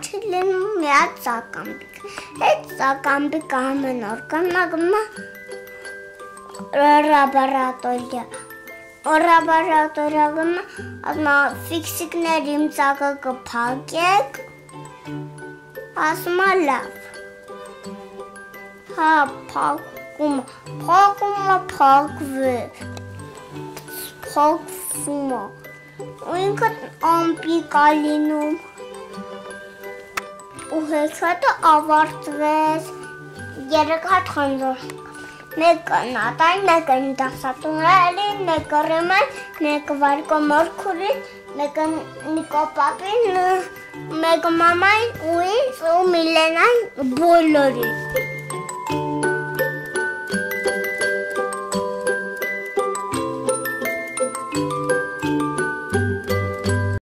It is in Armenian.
չի լինում մի հատ ծակամբիկ։ Այդ ծակամբիկը ամեն օր կնագմա Լաբորատորիա գնա, ֆիքսիկներ իմ ծակը կփակեք, ասում է լավ։ Հա, փակվում է։ Ու ինքը ամպիկ է լինում։ Ու հետո ավարտվեց 3 հատ խնձոր։ Մեկը նատային, մեկը դասատուներին, մեկը ռեմեն, մեկը վարկո մորքուրին, մեկը Նիկո պապին, մեկը մամային ու ինձ ու Միլենային բոլորին։